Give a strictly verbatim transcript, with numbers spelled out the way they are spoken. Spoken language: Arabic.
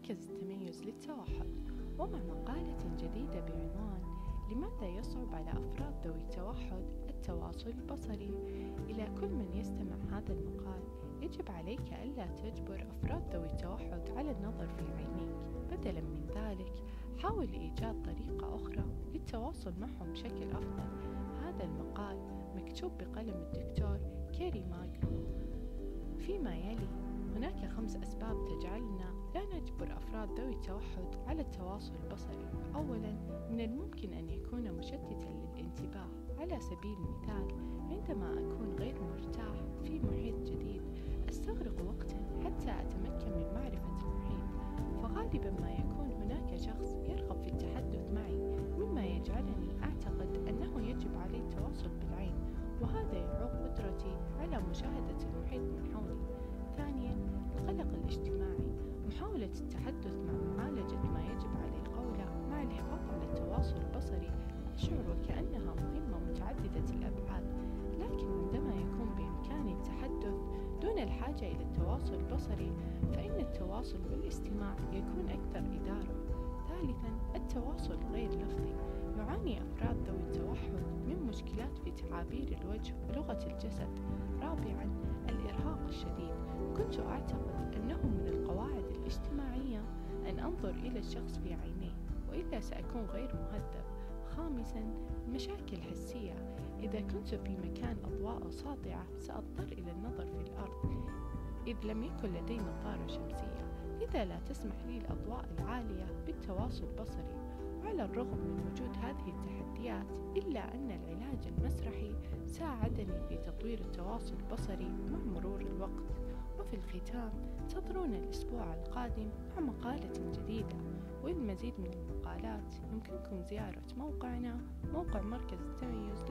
مركز التميز للتوحد، ومع مقالة جديدة بعنوان لماذا يصعب على أفراد ذوي التوحد التواصل البصري. إلى كل من يستمع هذا المقال، يجب عليك ألا تجبر أفراد ذوي التوحد على النظر في عينيك، بدلا من ذلك حاول إيجاد طريقة أخرى للتواصل معهم بشكل أفضل. هذا المقال مكتوب بقلم الدكتور كيري ماغرو. فيما يلي هناك خمس أسباب تجعلنا لا نجبر أفراد ذوي التوحد على التواصل البصري. أولا، من الممكن أن يكون مشتتا للانتباه. على سبيل المثال، عندما أكون غير مرتاح في محيط جديد أستغرق وقتا حتى أتمكن من معرفة المحيط، فغالبا ما يكون هناك شخص يرغب في التحدث معي، مما يجعلني أعتقد أنه يجب علي التواصل بالعين، وهذا يعوق قدرتي على مشاهدة المحيط من حولي. ثانيا، القلق الاجتماعي. محاولة التحدث مع معالجة ما يجب علي قوله مع الحفاظ على التواصل البصري أشعر وكأنها مهمة متعددة الأبعاد، لكن عندما يكون بإمكاني التحدث دون الحاجة إلى التواصل البصري فإن التواصل والاستماع يكون أكثر إدارة. ثالثا، التواصل غير لفظي. يعاني أفراد ذوي التوحد من مشكلات في تعابير الوجه ولغة الجسد. رابعا، الإرهاق الشديد. كنت أعتقد أنه من القواعد الاجتماعية أن أنظر إلى الشخص في عينيه، وإلا سأكون غير مهذب. خامسا، المشاكل الحسية. إذا كنت في مكان أضواء ساطعة سأضطر إلى النظر في الأرض إذ لم يكن لدي نظارة شمسية، لذا لا تسمح لي الأضواء العالية بالتواصل البصري. وعلى الرغم من وجود هذه التحديات إلا أن العلاج المسرحي ساعدني في تطوير التواصل البصري مع مرور الوقت. وفي الختام، انتظرونا الأسبوع القادم مع مقالة جديدة، والمزيد من المقالات يمكنكم زيارة موقعنا موقع مركز التميز